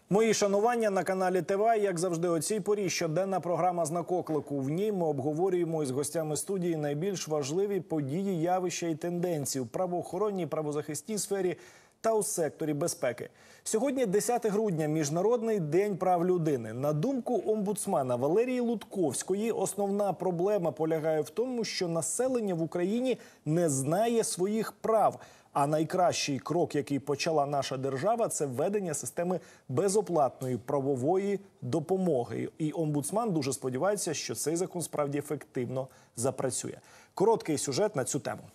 Мої шанування на каналі ТВА, як завжди, о цій порі щоденна програма «Знак оклику». В ній ми обговорюємо із гостями студії найбільш важливі події, явища і тенденції в правоохоронній, правозахисній сфері та у секторі безпеки. Сьогодні 10 грудня – Міжнародний день прав людини. На думку омбудсмена Валерії Лутковської, основна проблема полягає в тому, що населення в Україні не знає своїх прав. А найкращий крок, який почала наша держава, це введення системи безоплатної правової допомоги. І омбудсман дуже сподівається, що цей закон справді ефективно запрацює. Короткий сюжет на цю тему.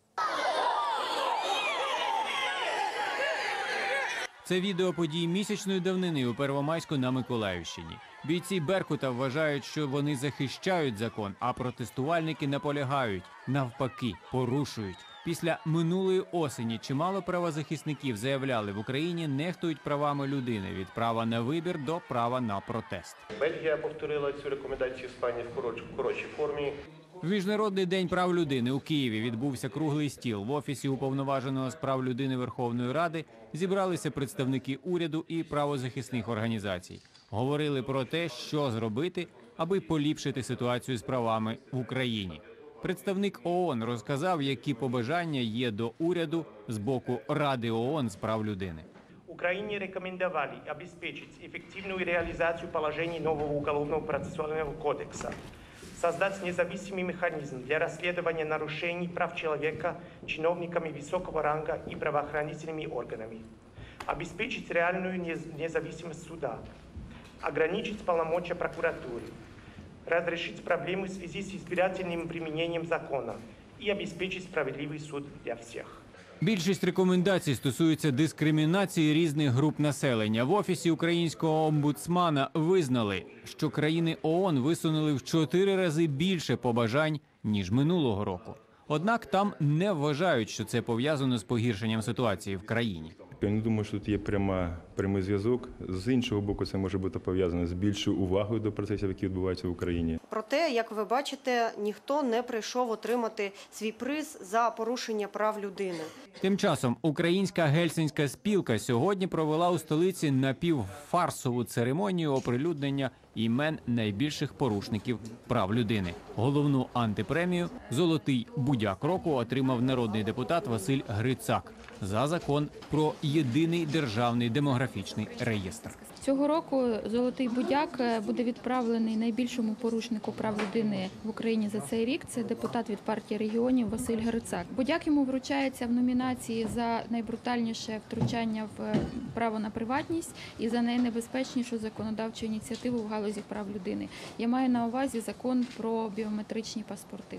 Це відео подій місячної давнини у Первомайську на Миколаївщині. Бійці «Беркута» вважають, що вони захищають закон, а протестувальники наполягають, навпаки, порушують. Після минулої осені чимало правозахисників заявляли, в Україні нехтують правами людини – від права на вибір до права на протест. Бельгія повторила цю рекомендацію Іспанії в коротшій формі. В Міжнародний день прав людини у Києві відбувся круглий стіл. В Офісі Уповноваженого з прав людини Верховної Ради зібралися представники уряду і правозахисних організацій. Говорили про те, що зробити, аби поліпшити ситуацію з правами в Україні. Представник ООН розказав, які побажання є до уряду з боку Ради ООН з прав людини. Украине рекомендовали обеспечить эффективную реализацию положений нового Уголовного процессуального кодекса, создать независимый механизм для расследования нарушений прав человека чиновниками высокого ранга и правоохранительными органами, обеспечить реальную независимость суда, ограничить полномочия прокуратуры, разрешить проблемы в связи с избирательным применением закона и обеспечить справедливый суд для всех. Більшість рекомендацій стосуються дискримінації різних груп населення. В Офісі українського омбудсмана визнали, що країни ООН висунули в 4 рази більше побажань, ніж минулого року. Однак там не вважають, що це пов'язано з погіршенням ситуації в країні. Я не думаю, що тут є прямий зв'язок. З іншого боку, це може бути пов'язано з більшою увагою до процесів, які відбуваються в Україні. Проте, як ви бачите, ніхто не прийшов отримати свій приз за порушення прав людини. Тим часом українська гельсінська спілка сьогодні провела у столиці напівфарсову церемонію оприлюднення імен найбільших порушників прав людини. Головну антипремію «Золотий будяк року» отримав народний депутат Василь Грицак за закон про єдиний державний демографічний реєстр. Цього року «Золотий будяк» буде відправлений найбільшому порушнику прав людини в Україні за цей рік. Це депутат від партії регіонів Василь Грицак. Будяк йому вручається в номінації за найбрутальніше втручання в право на приватність і за найнебезпечнішу законодавчу ініціативу в галузі прав людини. Я маю на увазі закон про біометричні паспорти.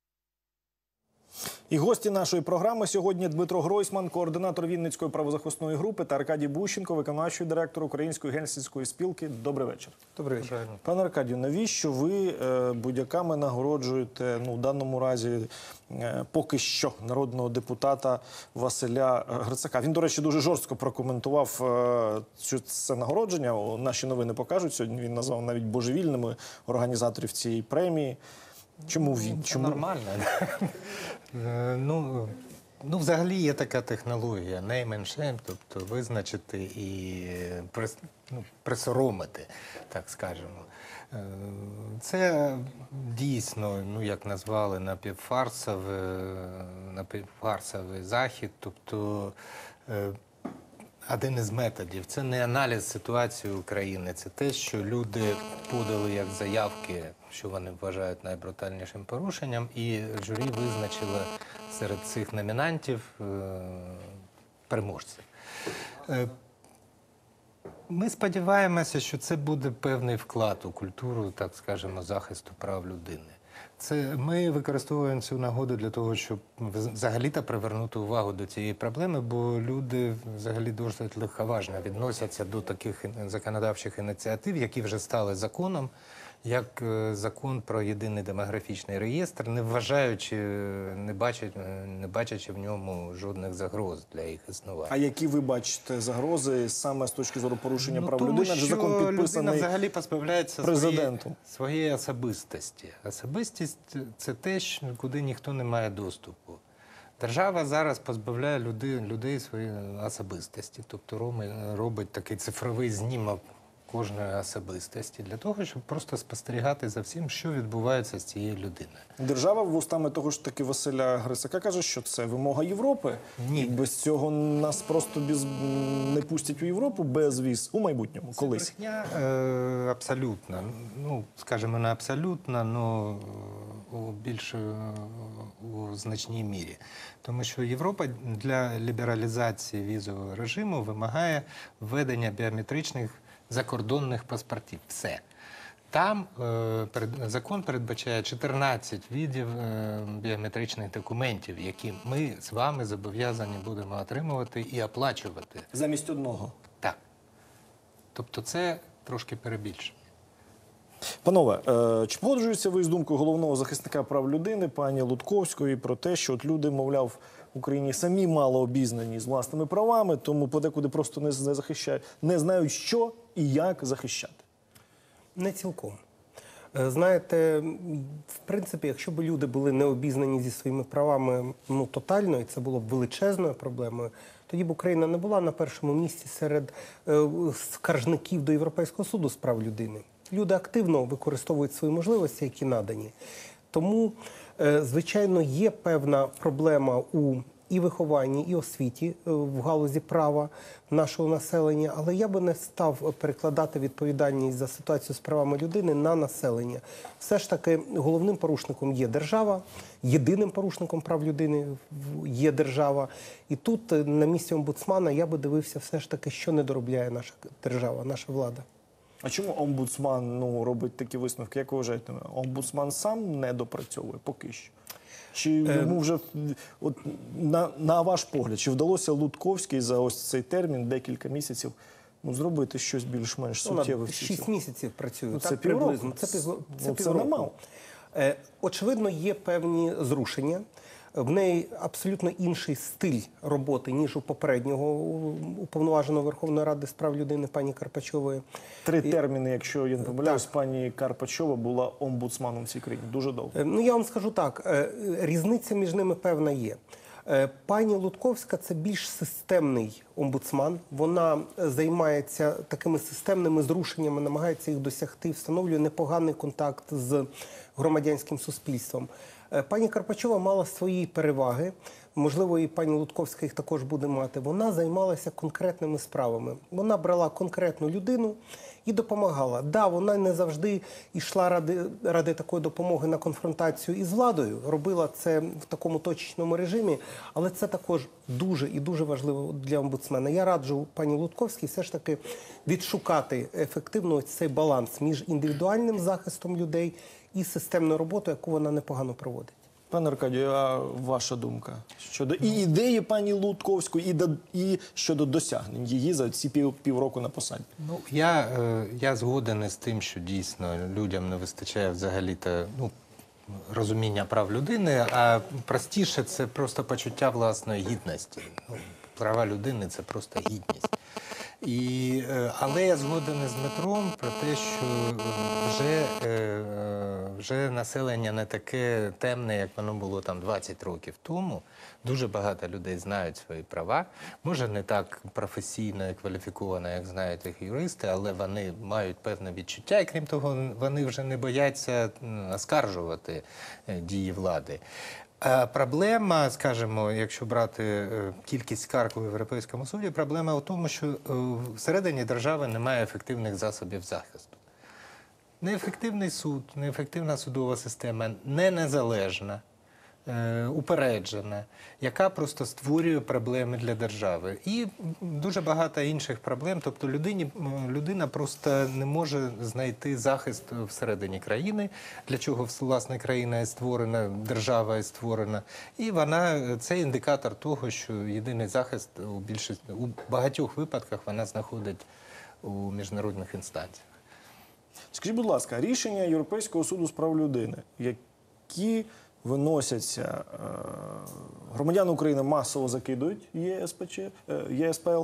І гості нашої програми сьогодні Дмитро Гройсман, координатор Вінницької правозахисної групи, та Аркадій Бущенко, виконавчий директор Української гельсінської спілки. Добрий вечір. Добрий вечір. Пане Аркадію, навіщо ви будяками нагороджуєте, в даному разі, поки що, народного депутата Василя Грицака? Він, до речі, дуже жорстко прокоментував це нагородження. Наші новини покажуть. Сьогодні він назвав навіть божевільними організаторів цієї премії. Чому він? Це нормально. Взагалі є така технологія name and shame, тобто визначити і присоромити, так скажемо. Це дійсно, як назвали, напівфарсовий захід, тобто один із методів. Це не аналіз ситуації України, це те, що люди подали як заявки, що вони вважають найбрутальнішим порушенням, і журі визначило серед цих номінантів переможців. Ми сподіваємося, що це буде певний вклад у культуру, так скажемо, захисту прав людини. Ми використовуємо цю нагоду для того, щоб взагалі-то привернути увагу до цієї проблеми, бо люди взагалі досить легковажно відносяться до таких законодавчих ініціатив, які вже стали законом, як закон про єдиний демографічний реєстр, не бачачи в ньому жодних загроз для їх існування. А які ви бачите загрози саме з точки зору порушення прав людини? Адже закон підписаний людина взагалі позбавляється президентом. Своєї особистості. Особистість – це те, куди ніхто не має доступу. Держава зараз позбавляє людей своєї особистості, тобто робить такий цифровий знімок кожної особистості для того, щоб просто спостерігати за всім, що відбувається з цією людиною. Держава вустами того ж таки Василя Грицака каже, що це вимога Європи. Ні. І без цього нас просто не пустять у Європу без віз у майбутньому, колись. Це брехня абсолютно. Ну, скажімо, не абсолютно, але у значній мірі. Тому що Європа для лібералізації візового режиму вимагає введення біометричних закордонних паспортів. Все. Там закон передбачає 14 видів біометричних документів, які ми з вами зобов'язані будемо отримувати і оплачувати. Замість одного. Так. Тобто це трошки перебільшення. Панове, чи погоджуєтеся ви з думкою головного захисника прав людини, пані Лутковської, про те, що от люди, мовляв, в Україні самі мало обізнані з власними правами, тому подекуди просто не захищають, не знають, що і як захищати? Не цілком. Знаєте, в принципі, якщо б люди були не обізнані зі своїми правами тотально, і це було б величезною проблемою, тоді б Україна не була на першому місці серед скаржників до Європейського суду з прав людини. Люди активно використовують свої можливості, які надані. Тому, звичайно, є певна проблема у і вихованні, і освіті в галузі права нашого населення, але я би не став перекладати відповідальність за ситуацію з правами людини на населення. Все ж таки головним порушником є держава, єдиним порушником прав людини є держава. І тут на місці омбудсмана я би дивився все ж таки, що не доробляє наша держава, наша влада. А чому омбудсман робить такі висновки? Як ви вважаєте, омбудсман сам не допрацьовує поки що? Чи йому вже, от, на ваш погляд, чи вдалося Лутковській за ось цей термін, декілька місяців, зробити щось більш-менш суттєве? 6 місяців працює, це так, півроку. приблизно. Це Це немало. Очевидно, є певні зрушення. В неї абсолютно інший стиль роботи, ніж у попереднього уповноваженого Верховної Ради з прав людини пані Карпачової. 3 терміни, якщо я не помиляюсь, пані Карпачова була омбудсманом в цій країні. Дуже довго. Я вам скажу так, різниця між ними певна є. Пані Лутковська – це більш системний омбудсман. Вона займається такими системними зрушеннями, намагається їх досягти, встановлює непоганий контакт з громадянським суспільством. Пані Карпачова мала свої переваги, можливо, і пані Лутковська їх також буде мати. Вона займалася конкретними справами. Вона брала конкретну людину і допомагала. Да, вона не завжди йшла ради такої допомоги на конфронтацію із владою, робила це в такому точечному режимі, але це також дуже і дуже важливо для омбудсмена. Я раджу пані Лутковській все ж таки відшукати ефективно цей баланс між індивідуальним захистом людей і системною роботою, яку вона непогано проводить. Пане Аркадію, а ваша думка щодо і ідеї пані Лутковської, і щодо досягнень її за ці півроку на посаді? Я згоден із тим, що дійсно людям не вистачає взагалі-то розуміння прав людини, а простіше це просто почуття власної гідності. Права людини – це просто гідність. Але я згоден із Дмитром про те, що вже населення не таке темне, як воно було там 20 років тому. Дуже багато людей знають свої права. Може, не так професійно і кваліфіковано, як знають їх юристи, але вони мають певне відчуття, і крім того, вони вже не бояться оскаржувати дії влади. Проблема, скажімо, якщо брати кількість скарг у Європейському суді, проблема у тому, що всередині держави немає ефективних засобів захисту. Неефективний суд, неефективна судова система, не незалежна, упереджена, яка просто створює проблеми для держави. І дуже багато інших проблем. Тобто людина просто не може знайти захист всередині країни, для чого власне країна є створена, держава є створена. І це індикатор того, що єдиний захист у багатьох випадках вона знаходить у міжнародних інстанціях. Скажіть, будь ласка, рішення Європейського суду з прав людини, які виносяться, громадяни України масово закидують ЄСПЛ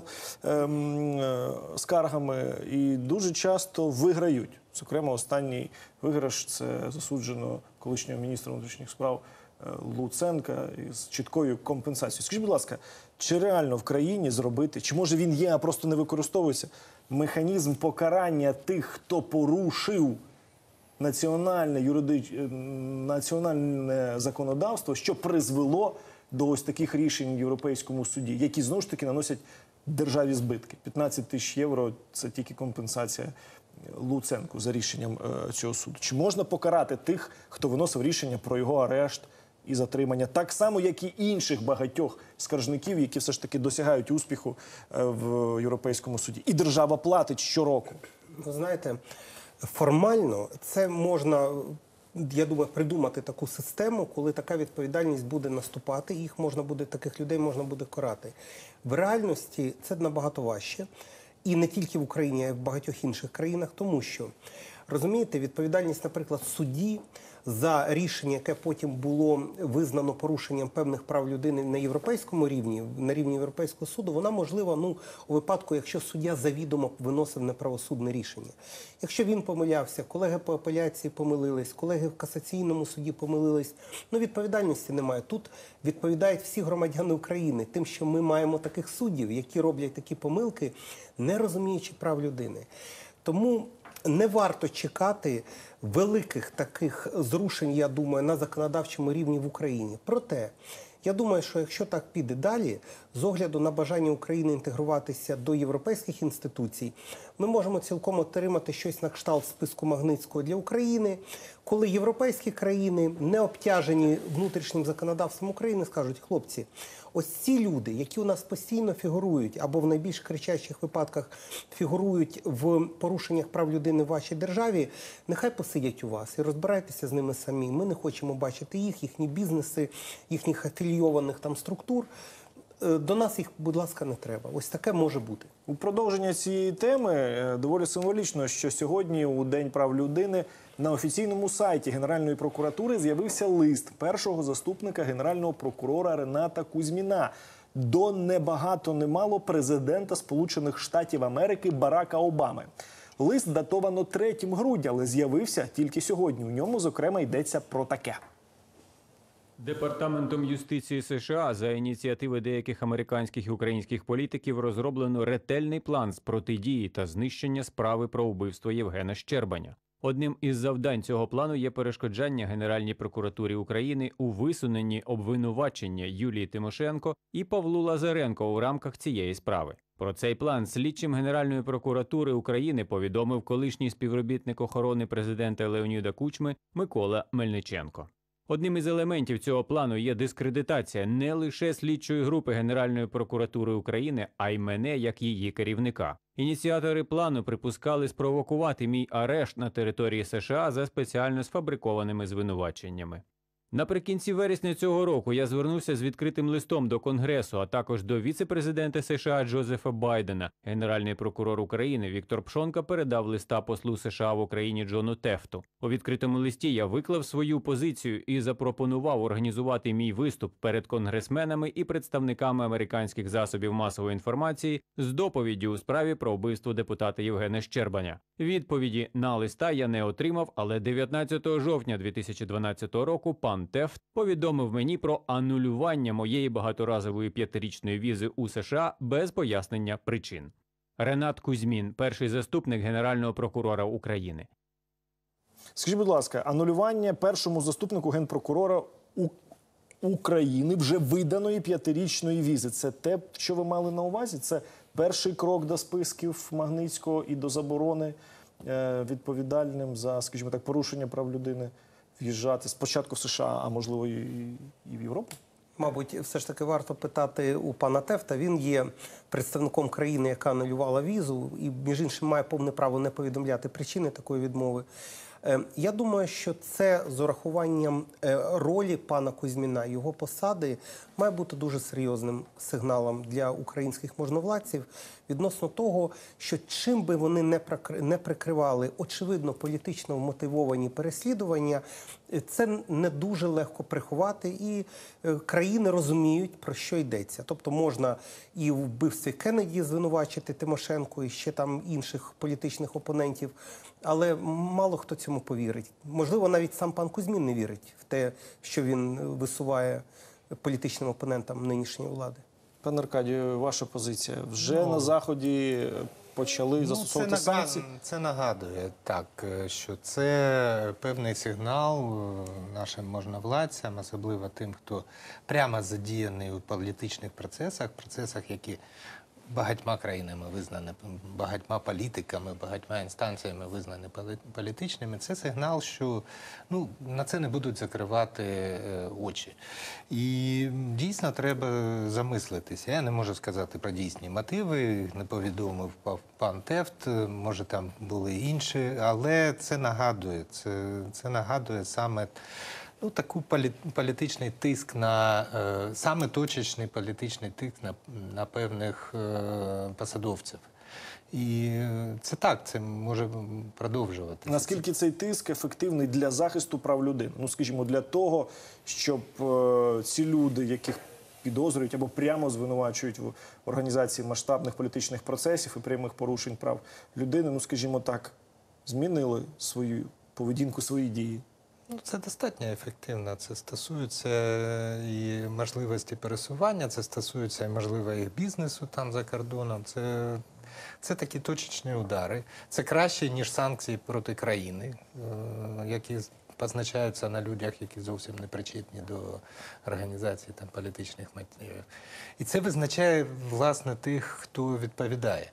скаргами і дуже часто виграють. Зокрема, останній виграш – це засуджено колишнього міністра внутрішніх справ Луценка із чіткою компенсацією. Скажіть, будь ласка, чи реально в країні зробити, чи може він є, а просто не використовується, механізм покарання тих, хто порушив національне законодавство, що призвело до ось таких рішень в Європейському суді, які, знову ж таки, наносять державі збитки. 15 тисяч євро – це тільки компенсація Луценку за рішенням цього суду. Чи можна покарати тих, хто виносив рішення про його арешт і затримання, так само, як і інших багатьох скаржників, які все ж таки досягають успіху в Європейському суді? І держава платить щороку. Ви знаєте, формально це можна, я думаю, придумати таку систему, коли така відповідальність буде наступати, і їх можна буде, таких людей можна буде карати. В реальності це набагато важче. І не тільки в Україні, а й в багатьох інших країнах, тому що, розумієте, відповідальність, наприклад, судді за рішення, яке потім було визнано порушенням певних прав людини на європейському рівні, на рівні Європейського суду, вона можлива, у випадку, якщо суддя завідомо виносив неправосудне рішення. Якщо він помилявся, колеги по апеляції помилились, колеги в касаційному суді помилились, відповідальності немає. Тут відповідають всі громадяни України тим, що ми маємо таких суддів, які роблять такі помилки, не розуміючи прав людини. Тому не варто чекати великих таких зрушень, я думаю, на законодавчому рівні в Україні. Проте, я думаю, що якщо так піде далі, з огляду на бажання України інтегруватися до європейських інституцій, ми можемо цілком отримати щось на кшталт списку Магнитського для України, коли європейські країни, не обтяжені внутрішнім законодавством України, скажуть: хлопці, ось ці люди, які у нас постійно фігурують, або в найбільш кричащих випадках фігурують в порушеннях прав людини в вашій державі, нехай посидять у вас і розбирайтеся з ними самі. Ми не хочемо бачити їх, їхні бізнеси, їхніх афілійованих там структур. До нас їх, будь ласка, не треба. Ось таке може бути. У продовження цієї теми доволі символічно, що сьогодні, у День прав людини, на офіційному сайті Генеральної прокуратури з'явився лист першого заступника Генерального прокурора Рената Кузьміна до небагато немало президента Сполучених Штатів Америки Барака Обами. Лист датовано 3 грудня, але з'явився тільки сьогодні. У ньому, зокрема, йдеться про таке. Департаментом юстиції США за ініціативи деяких американських і українських політиків розроблено ретельний план з протидії та знищення справи про вбивство Євгена Щербаня. Одним із завдань цього плану є перешкоджання Генеральній прокуратурі України у висуненні обвинувачення Юлії Тимошенко і Павлу Лазаренко у рамках цієї справи. Про цей план слідчим Генеральної прокуратури України повідомив колишній співробітник охорони президента Леоніда Кучми Микола Мельниченко. Одним із елементів цього плану є дискредитація не лише слідчої групи Генеральної прокуратури України, а й мене як її керівника. Ініціатори плану припускали спровокувати мій арешт на території США за спеціально сфабрикованими звинуваченнями. Наприкінці вересня цього року я звернувся з відкритим листом до Конгресу, а також до віце-президента США Джозефа Байдена. Генеральний прокурор України Віктор Пшонка передав листа послу США в Україні Джону Тефту. У відкритому листі я виклав свою позицію і запропонував організувати мій виступ перед конгресменами і представниками американських засобів масової інформації з доповіддю у справі про вбивство депутата Євгена Щербаня. Відповіді на листа я не отримав, але 19 жовтня 2012 року пан Тефт повідомив мені про анулювання моєї багаторазової 5-річної візи у США без пояснення причин. Ренат Кузьмін, перший заступник Генерального прокурора України. Скажіть, будь ласка, анулювання першому заступнику генпрокурора України вже виданої 5-річної візи – це те, що ви мали на увазі? Це перший крок до списків Магнитського і до заборони відповідальним за, скажімо так, порушення прав людини в'їжджати спочатку в США, а можливо і в Європу? Мабуть, все ж таки варто питати у пана Тефта. Він є представником країни, яка анулювала візу, і, між іншим, має повне право не повідомляти причини такої відмови. Я думаю, що це з урахуванням ролі пана Кузьміна, його посади, має бути дуже серйозним сигналом для українських можновладців відносно того, що чим би вони не прикривали очевидно політично вмотивовані переслідування, це не дуже легко приховати, і країни розуміють, про що йдеться. Тобто можна і в вбивстві Кеннеді звинувачити Тимошенко і ще там інших політичних опонентів, але мало хто цьому цьому повірить. Можливо, навіть сам пан Кузьмін не вірить в те, що він висуває політичним опонентам нинішньої влади. Пане Аркадію, ваша позиція. Вже на Заході почали застосовувати санкції? Це нагадує, так, що це певний сигнал нашим можновладцям, особливо тим, хто прямо задіяний у політичних процесах, які багатьма країнами визнані, багатьма політиками, багатьма інстанціями визнані політичними. Це сигнал, що на це не будуть закривати очі. І дійсно треба замислитися. Я не можу сказати про дійсні мотиви, їх не повідомив пан Тефт, може там були інші, але це нагадує саме таку політичний тиск саме точечний політичний тиск на певних посадовців. І це так, це може продовжуватися. Наскільки цей тиск ефективний для захисту прав людини? Скажімо, для того, щоб ці люди, яких підозрюють або прямо звинувачують в організації масштабних політичних процесів і прямих порушень прав людини, скажімо так, змінили свою поведінку, свої дії? Це достатньо ефективно. Це стосується і можливості пересування, це стосується і, можливо, їх бізнесу там за кордоном. Це такі точечні удари. Це краще, ніж санкції проти країни, які позначаються на людях, які зовсім не причетні до організації там політичних мотивів. І це визначає, власне, тих, хто відповідає.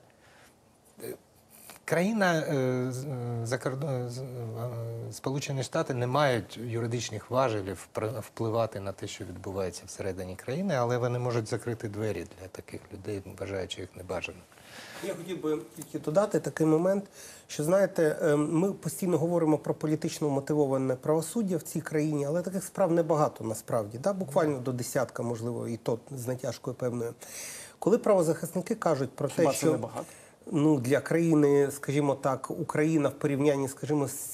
Сполучені Штати не мають юридичних важелів впливати на те, що відбувається всередині країни, але вони можуть закрити двері для таких людей, вважаючи їх небажаними. Я хотів би тільки додати такий момент, що, знаєте, ми постійно говоримо про політично мотивоване правосуддя в цій країні, але таких справ небагато насправді, буквально до десятка, можливо, і то з натяжкою певною. Коли правозахисники кажуть про те, що небагато? Для країни, скажімо так, Україна в порівнянні, скажімо, з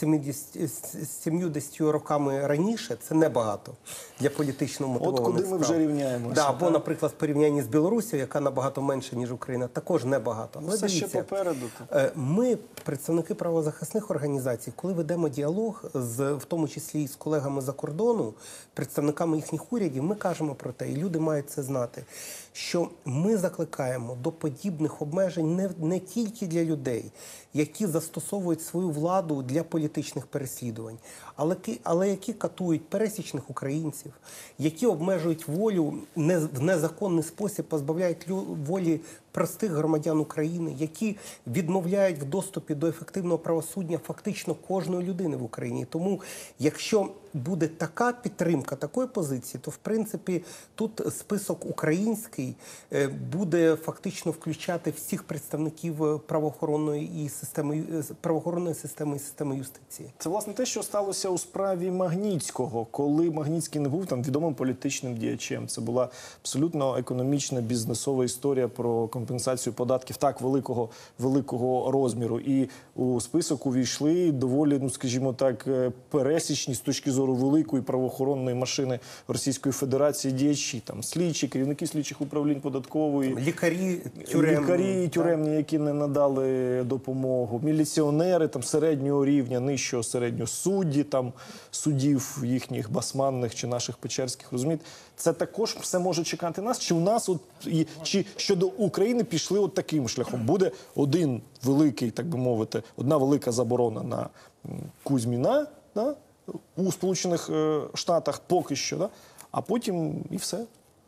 70 роками раніше, це небагато для політично мотивованих От куди ми вже рівняємося. Або, наприклад, в порівнянні з Білорусією, яка набагато менша, ніж Україна, також небагато. Але все ще попереду. Ми, представники правозахисних організацій, коли ведемо діалог, в тому числі і з колегами за кордону, представниками їхніх урядів, ми кажемо про те, і люди мають це знати, що ми закликаємо до подібних обмежень не тільки для людей, які застосовують свою владу для політичних переслідувань, але які катують пересічних українців, які обмежують волю в незаконний спосіб, позбавляють волі простих громадян України, які відмовляють в доступі до ефективного правосуддя фактично кожної людини в Україні. Тому, якщо буде така підтримка такої позиції, то, в принципі, тут список український буде фактично включати всіх представників правоохоронної системи і системи юстиції. Це, власне, те, що сталося у справі Магнітського, коли Магнітський не був там відомим політичним діячем. Це була абсолютно економічна, бізнесова історія про компенсацію податків так великого розміру. І у список увійшли доволі, скажімо так, пересічні з точки зору великої правоохоронної машини Російської Федерації діячі, там слідчі, керівники слідчих управлінь податкової, лікарі тюремні, які не надали допомогу, міліціонери там середнього рівня, нижчого середнього, судді там судів їхніх басманних чи наших печерських, розумієте? Це також все може чекати нас, чи у нас чи щодо України пішли от таким шляхом? Буде один великий, так би мовити, одна велика заборона на Кузьміна, у Сполучених Штатах поки що, а потім і все.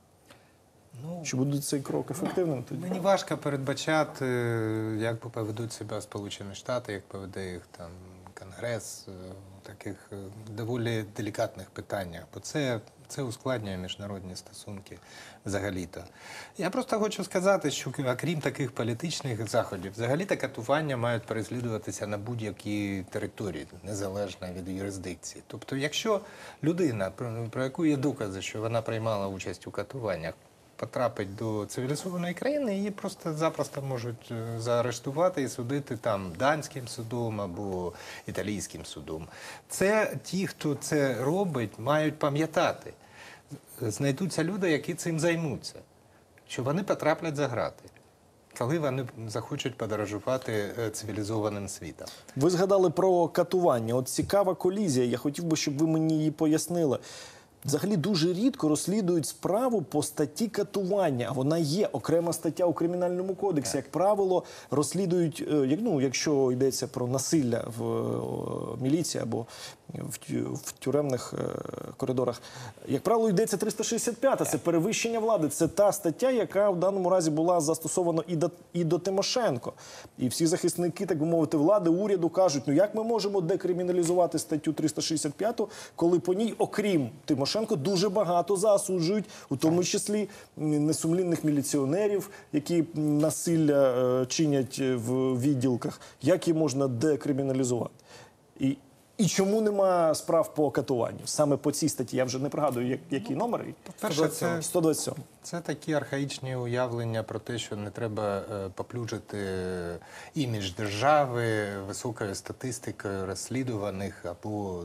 Чи буде цей крок ефективним тоді? Мені важко передбачати, як поведуть себе Сполучені Штати, як поведе їх там Конгрес у таких доволі делікатних питаннях, бо це ускладнює міжнародні стосунки взагалі-то. Я просто хочу сказати, що окрім таких політичних заходів, взагалі-то катування мають переслідуватися на будь-якій території, незалежно від юрисдикції. Тобто, якщо людина, про яку є докази, що вона приймала участь у катуваннях, потрапить до цивілізованої країни, її просто-запросто можуть заарештувати і судити там данським судом або італійським судом. Це ті, хто це робить, мають пам'ятати. Знайдуться люди, які цим займуться, що вони потраплять за грати. коли вони захочуть подорожувати цивілізованим світом. Ви згадали про катування. От цікава колізія. Я хотів би, щоб ви мені її пояснили. Взагалі дуже рідко розслідують справу по статті катування. А вона є окрема стаття у Кримінальному кодексі. Як правило, розслідують, якщо йдеться про насилля в міліції або в тюремних коридорах. Як правило, йдеться 365-та, це перевищення влади. Це та стаття, яка в даному разі була застосована і до Тимошенко. І всі захисники, так би мовити, влади, уряду кажуть, як ми можемо декриміналізувати статтю 365, коли по ній, окрім Тимошенко, дуже багато засуджують, у тому числі несумлінних міліціонерів, які насилля чинять в відділках. Як її можна декриміналізувати? І чому нема справ по катуванню? Саме по цій статті. Я вже не пригадую, який номер. Перше, 127. Це такі архаїчні уявлення про те, що не треба поплюжити імідж держави високою статистикою розслідуваних або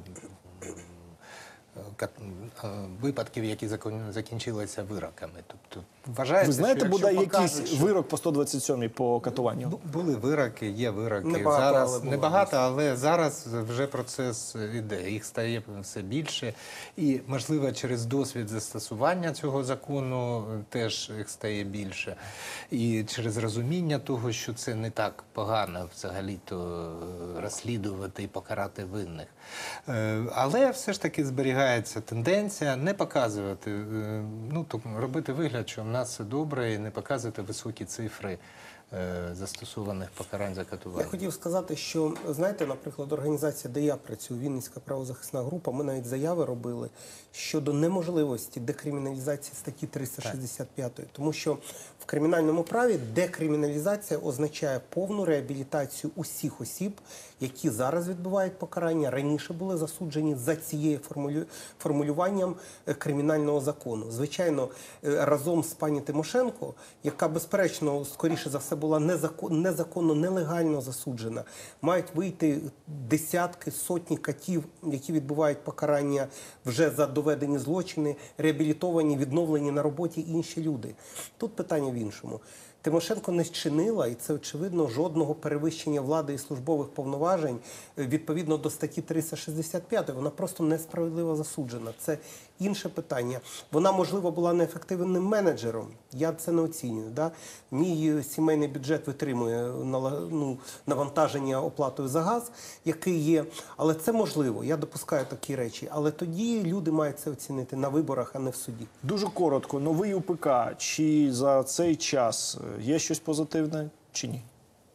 випадків, які закінчилися вироками. Тобто, вважається, ви знаєте, що бодай покажуть, якийсь вирок по 127 по катуванню? Були вироки, є вироки. Небагато, але зараз вже процес іде. Їх стає все більше. І, можливо, через досвід застосування цього закону теж їх стає більше. І через розуміння того, що це не так погано взагалі-то розслідувати і покарати винних. Але все ж таки зберігається тенденція не показувати, робити вигляд, що в нас все добре, і не показувати високі цифри застосованих покарань за катування. Я хотів сказати, що, знаєте, наприклад, організація, де я працюю, Вінницька правозахисна група, ми навіть заяви робили щодо неможливості декриміналізації статті 365. Тому що в кримінальному праві декриміналізація означає повну реабілітацію усіх осіб, які зараз відбувають покарання, раніше були засуджені за цією формулюванням кримінального закону. Звичайно, разом з пані Тимошенко, яка, безперечно, скоріше за все, була незаконно, нелегально засуджена, мають вийти десятки, сотні катів, які відбувають покарання вже за доведені злочини, реабілітовані, відновлені на роботі інші люди. Тут питання в іншому. Тимошенко не зчинила, і це очевидно, жодного перевищення влади і службових повноважень відповідно до статті 365. Вона просто несправедливо засуджена. Це інше питання. Вона, можливо, була неефективним менеджером. Я це не оцінюю. Да? Мій сімейний бюджет витримує навантаження оплатою за газ, який є. Але це можливо. Я допускаю такі речі. Але тоді люди мають це оцінити на виборах, а не в суді. Дуже коротко. Новий УПК. Чи за цей час є щось позитивне, чи ні?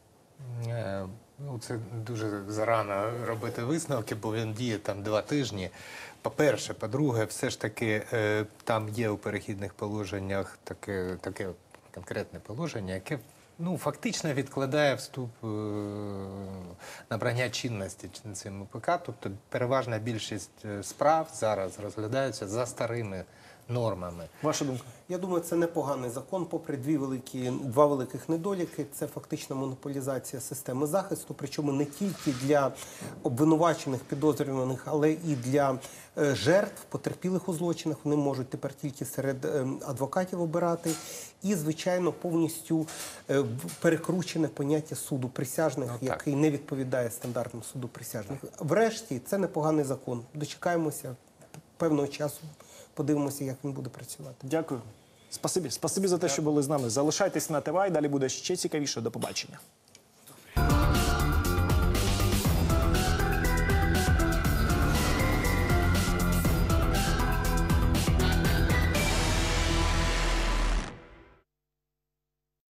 Це дуже зарано робити висновки, бо він діє там 2 тижні. По-перше. По-друге, все ж таки там є у перехідних положеннях таке конкретне положення, яке фактично відкладає вступ набрання чинності цим УПК. Тобто переважна більшість справ зараз розглядаються за старими нормами. Ваша думка? Я думаю, це непоганий закон, попри два великих недоліки. Це фактично монополізація системи захисту, причому не тільки для обвинувачених, підозрюваних, але і для жертв, потерпілих у злочинах. Вони можуть тепер тільки серед адвокатів обирати. І, звичайно, повністю перекручене поняття суду присяжних, який не відповідає стандартам суду присяжних. Врешті, це непоганий закон. Дочекаємося певного часу. Подивимося, як він буде працювати. Дякую. Спасибі за те, що були з нами. Залишайтесь на ТВА, і далі буде ще цікавіше. До побачення.